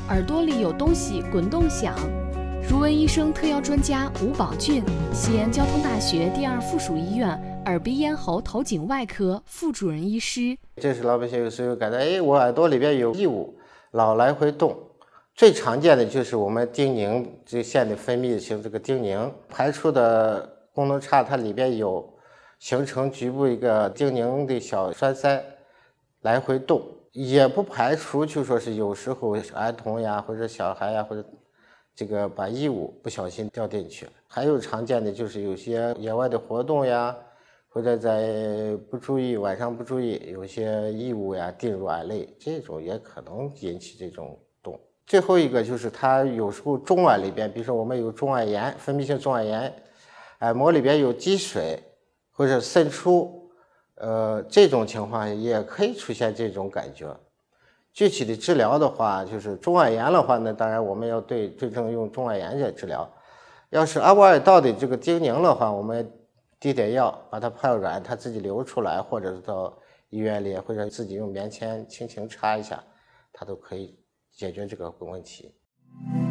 耳朵里有东西滚动响。如闻医生特邀专家吴宝俊，西安交通大学第2附属医院耳鼻咽喉头颈外科副主任医师。 这是老百姓有时候感到，我耳朵里边有异物，老来回动。最常见的就是我们丁宁这腺的分泌型这个丁宁排出的功能差，它里边有形成局部一个丁宁的小栓塞来回动，也不排除就说是有时候儿童呀或者小孩呀或者这个把异物不小心掉进去了。还有常见的就是有些野外的活动呀，或者在不注意晚上不注意，有些异物呀进入耳内，这种也可能引起这种动。最后一个就是它有时候中耳里边，比如说我们有中耳炎，分泌性中耳炎，耳膜里边有积水或者渗出，这种情况也可以出现这种感觉。具体的治疗的话，就是中耳炎的话呢，当然我们要对症用中耳炎来治疗。要是阿波尔道的这个丁宁的话，我们滴点药把它泡软，它自己流出来，或者是到医院里或者自己用棉签轻轻擦一下，它都可以解决这个问题。